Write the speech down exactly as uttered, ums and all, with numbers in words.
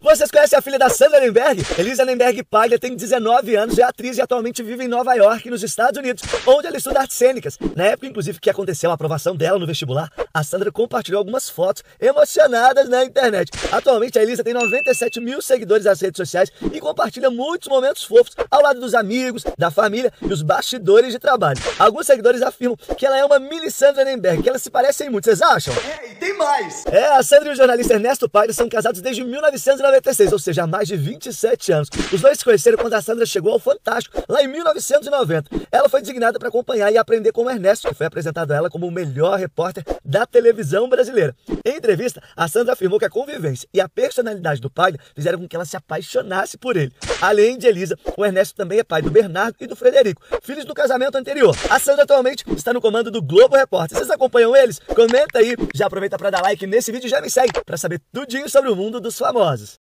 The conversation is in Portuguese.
Vocês conhecem a filha da Sandra Nemberg? Elisa Nemberg Paglia tem dezenove anos, é atriz e atualmente vive em Nova York, nos Estados Unidos, onde ela estuda artes cênicas. Na época, inclusive, que aconteceu a aprovação dela no vestibular, a Sandra compartilhou algumas fotos emocionadas na internet. Atualmente, a Elisa tem noventa e sete mil seguidores nas redes sociais e compartilha muitos momentos fofos ao lado dos amigos, da família e os bastidores de trabalho. Alguns seguidores afirmam que ela é uma mini Sandra Nemberg, que elas se parecem muito, vocês acham? É, e tem mais! É, a Sandra e o jornalista Ernesto Paglia são casados desde mil novecentos e noventa e seis, ou seja, há mais de vinte e sete anos. Os dois se conheceram quando a Sandra chegou ao Fantástico, lá em mil novecentos e noventa. Ela foi designada para acompanhar e aprender com o Ernesto, que foi apresentado a ela como o melhor repórter da televisão brasileira. Em entrevista, a Sandra afirmou que a convivência e a personalidade do Paglia fizeram com que ela se apaixonasse por ele. Além de Elisa, o Ernesto também é pai do Bernardo e do Frederico, filhos do casamento anterior. A Sandra atualmente está no comando do Globo Repórter. Vocês acompanham eles? Comenta aí, já aproveita para dar like nesse vídeo e já me segue para saber tudinho sobre o mundo dos famosos.